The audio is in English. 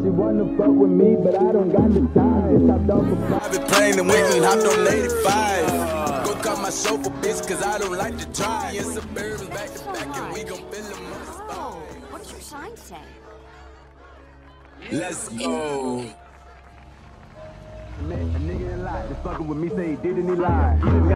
She wanna fuck with me, but I don't got the time. It's hopped off a private plane and went and hopped on 85. Go call my chauffeur, bitch, cause I don't like to drive. Yes, Suburban's back to back and we gon' fill them up. What's your sign say? Let's go. A nigga in lie, just fucking with me, say he did and he lied.